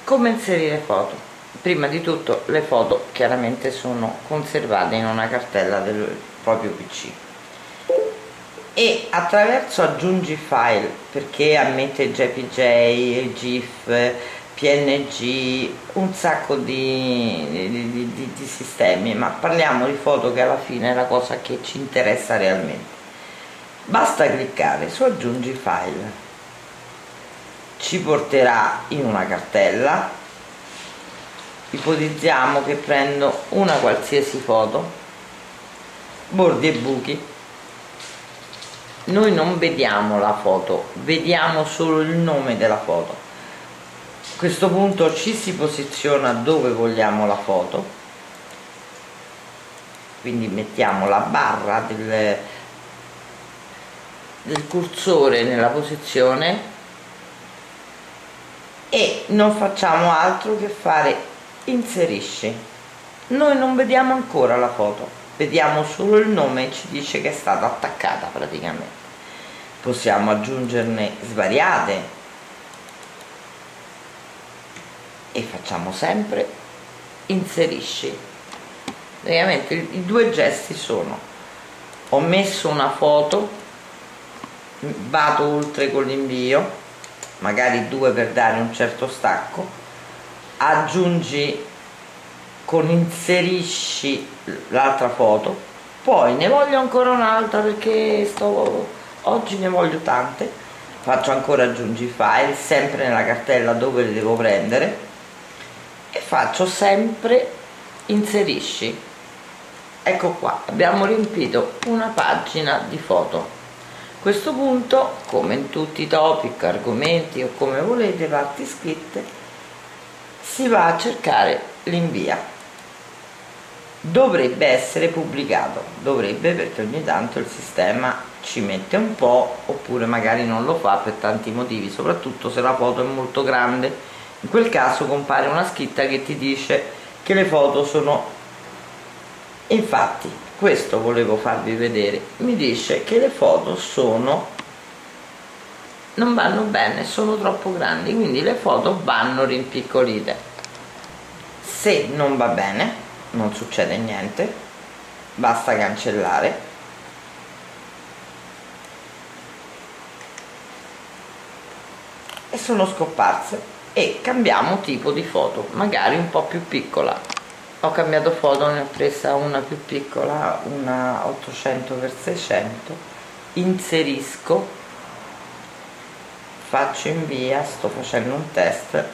Come inserire foto? Prima di tutto le foto chiaramente sono conservate in una cartella del proprio PC e attraverso aggiungi file, perché ammette JPG, GIF, PNG, un sacco di sistemi, ma parliamo di foto che alla fine è la cosa che ci interessa realmente. Basta cliccare su aggiungi file, ci porterà in una cartella. Ipotizziamo che prendo una qualsiasi foto, bordi e buchi. Noi non vediamo la foto, vediamo solo il nome della foto. A questo punto ci si posiziona dove vogliamo la foto, quindi mettiamo la barra del cursore nella posizione e non facciamo altro che fare inserisci. Noi non vediamo ancora la foto, vediamo solo il nome e ci dice che è stata attaccata praticamente. Possiamo aggiungerne svariate e facciamo sempre inserisci. Praticamente i due gesti sono: ho messo una foto, vado oltre con l'invio, magari 2 per dare un certo stacco, aggiungi con inserisci l'altra foto, poi ne voglio ancora un'altra perché oggi ne voglio tante, faccio ancora aggiungi file, sempre nella cartella dove le devo prendere, e faccio sempre inserisci. Ecco qua, abbiamo riempito una pagina di foto. A questo punto, come in tutti i topic, argomenti o come volete, parti scritte, si va a cercare l'invia. Dovrebbe essere pubblicato, dovrebbe, perché ogni tanto il sistema ci mette un po', oppure magari non lo fa per tanti motivi, soprattutto se la foto è molto grande. In quel caso compare una scritta che ti dice che le foto sono... Infatti questo volevo farvi vedere, mi dice che le foto non vanno bene, sono troppo grandi, quindi le foto vanno rimpiccolite. Se non va bene non succede niente, basta cancellare e sono scomparse, e cambiamo tipo di foto, magari un po' più piccola. Ho cambiato foto, ne ho presa una più piccola, una 800x600, inserisco, faccio invia, sto facendo un test,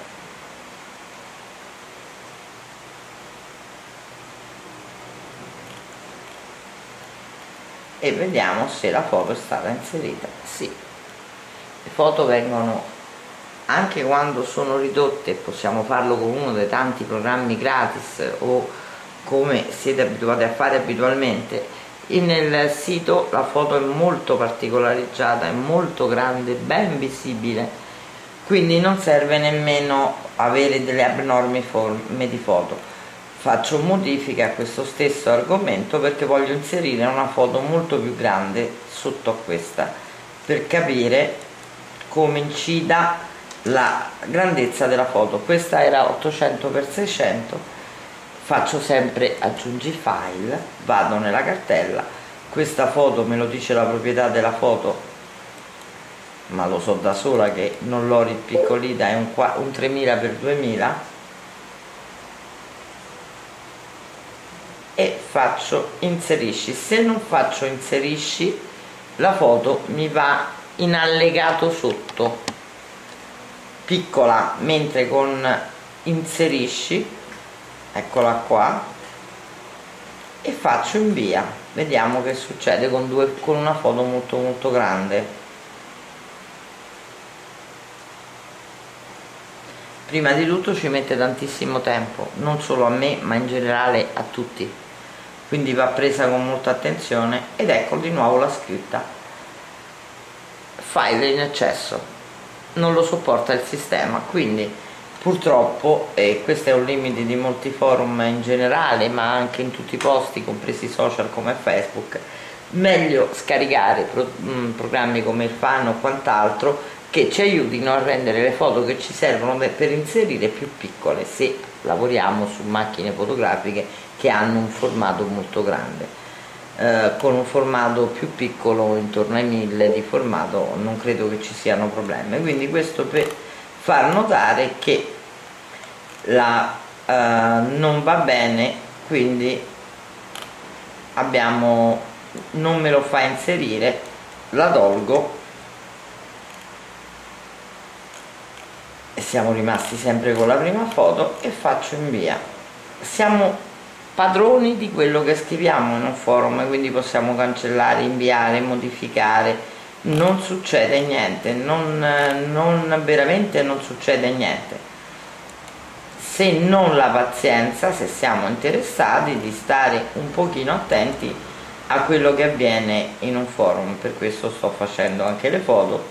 e vediamo se la foto è stata inserita. Sì, le foto vengono, anche quando sono ridotte, possiamo farlo con uno dei tanti programmi gratis o come siete abituati a fare abitualmente. Nel sito la foto è molto particolareggiata, è molto grande, ben visibile, quindi non serve nemmeno avere delle abnormi forme di foto. Faccio modifiche a questo stesso argomento perché voglio inserire una foto molto più grande sotto a questa, per capire come incida la grandezza della foto. Questa era 800x600, faccio sempre aggiungi file, vado nella cartella, questa foto me lo dice la proprietà della foto, ma lo so da sola che non l'ho ripiccolita, è un 3000x2000, e faccio inserisci. Se non faccio inserisci, la foto mi va in allegato sotto, piccola, mentre con inserisci, eccola qua, e faccio invia. Vediamo che succede con una foto molto grande. Prima di tutto ci mette tantissimo tempo, non solo a me ma in generale a tutti, quindi va presa con molta attenzione. Ed ecco di nuovo la scritta file in eccesso, non lo sopporta il sistema, quindi purtroppo, e questo è un limite di molti forum in generale ma anche in tutti i posti, compresi i social come Facebook, meglio scaricare programmi come il Fan o quant'altro che ci aiutino a rendere le foto che ci servono per inserire più piccole, se lavoriamo su macchine fotografiche che hanno un formato molto grande. Con un formato più piccolo, intorno ai 1000 di formato, non credo che ci siano problemi. Quindi questo per far notare che non va bene, quindi non me lo fa inserire, la tolgo e siamo rimasti sempre con la prima foto e faccio invia. Siamo padroni di quello che scriviamo in un forum, quindi possiamo cancellare, inviare, modificare, non succede niente, veramente non succede niente, se non la pazienza, se siamo interessati, di stare un pochino attenti a quello che avviene in un forum. Per questo sto facendo anche le foto,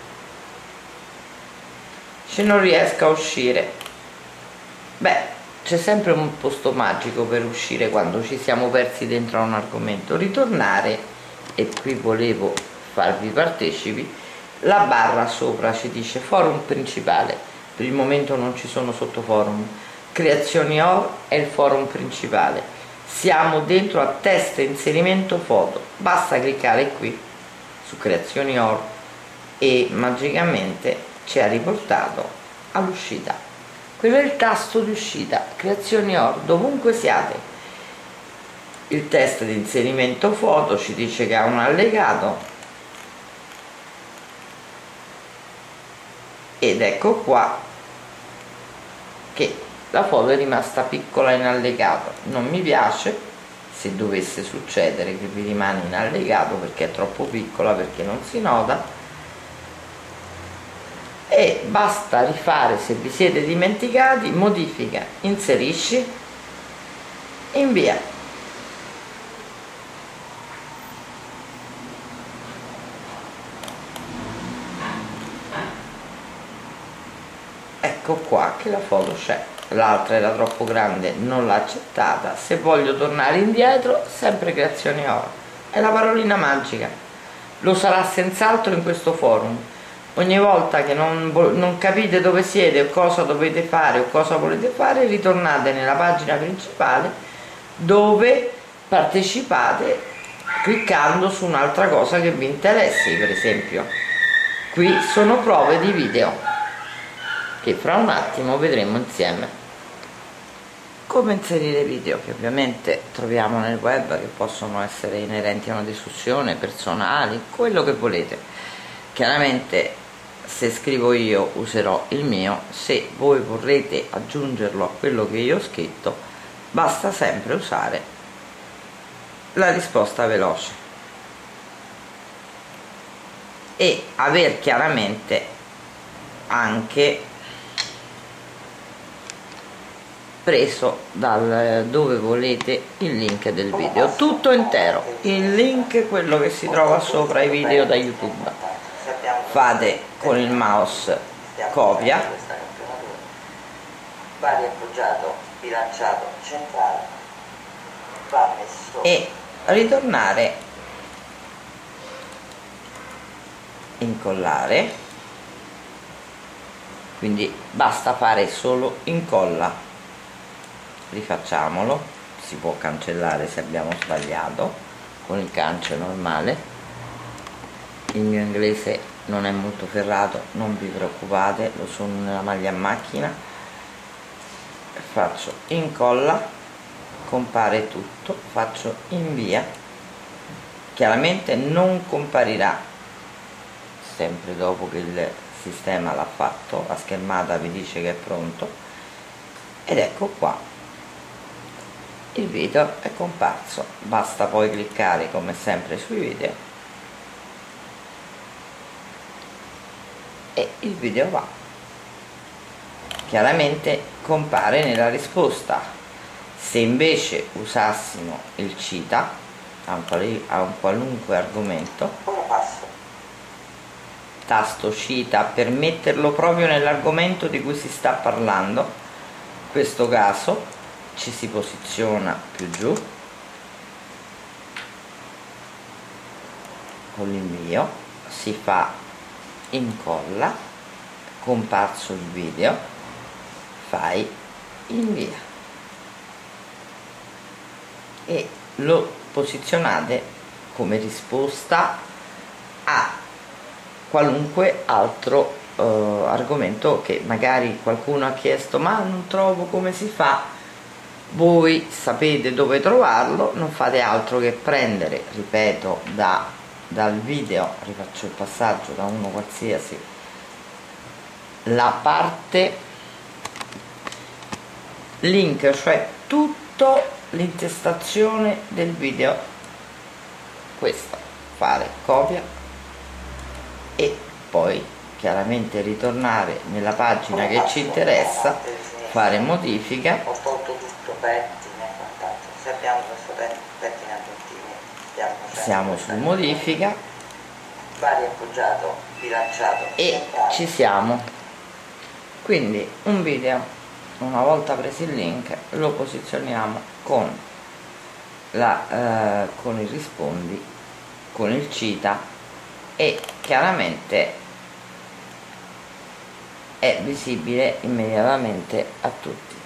se non riesco a uscire, beh, c'è sempre un posto magico per uscire quando ci siamo persi dentro a un argomento: ritornare. E qui volevo farvi partecipi, la barra sopra ci dice forum principale, per il momento non ci sono sottoforum, creazioni OR è il forum principale, siamo dentro a test inserimento foto, basta cliccare qui su creazioni OR e magicamente ci ha riportato all'uscita. Quello è il tasto di uscita, creazioni OR, dovunque siate. Il test di inserimento foto ci dice che ha un allegato ed ecco qua che la foto è rimasta piccola in allegato. Non mi piace se dovesse succedere che vi rimane in allegato perché è troppo piccola, perché non si nota, e basta rifare. Se vi siete dimenticati, modifica, inserisci, invia. Ecco qua che la foto c'è, l'altra era troppo grande, non l'ha accettata. Se voglio tornare indietro, sempre creazione OR, è la parolina magica, lo sarà senz'altro in questo forum. Ogni volta che non capite dove siete o cosa dovete fare o cosa volete fare, ritornate nella pagina principale dove partecipate cliccando su un'altra cosa che vi interessi. Per esempio qui sono prove di video che fra un attimo vedremo insieme. Come inserire video, che ovviamente troviamo nel web, che possono essere inerenti a una discussione, personali, quello che volete. Chiaramente se scrivo io userò il mio, se voi vorrete aggiungerlo a quello che io ho scritto basta sempre usare la risposta veloce e aver chiaramente anche preso dal dove volete il link del video, tutto intero, il link, quello che si trova sopra i video da YouTube. Fate con il mouse copia, va riappoggiato, bilanciato, centrale, va messo e ritornare, incollare, quindi basta fare solo incolla. Rifacciamolo, si può cancellare se abbiamo sbagliato con il cance normale. Il mio inglese non è molto ferrato, non vi preoccupate, lo sono nella maglia a macchina. Faccio incolla, compare tutto, faccio invia, chiaramente non comparirà sempre dopo che il sistema l'ha fatto, la schermata vi dice che è pronto ed ecco qua il video è comparso. Basta poi cliccare come sempre sui video e il video va. Chiaramente compare nella risposta. Se invece usassimo il cita a un qualunque argomento, tasto cita per metterlo proprio nell'argomento di cui si sta parlando, in questo caso ci si posiziona più giù con l'invio, si fa incolla comparso il video, fai invia e lo posizionate come risposta a qualunque altro argomento che magari qualcuno ha chiesto, ma non trovo come si fa. Voi sapete dove trovarlo, non fate altro che prendere, ripeto, dal video, rifaccio il passaggio da uno qualsiasi, la parte link, cioè tutto l'intestazione del video, questa, fare copia e poi chiaramente ritornare nella pagina che ci interessa, fare modifica. Ho tolto tutto, pettine e quant'altro. Se abbiamo questo pettine aggiuntivi, siamo su modifica, vari appoggiato, bilanciato e ci siamo. Quindi un video, una volta preso il link, lo posizioniamo con il rispondi, con il cita, e chiaramente è visibile immediatamente a tutti.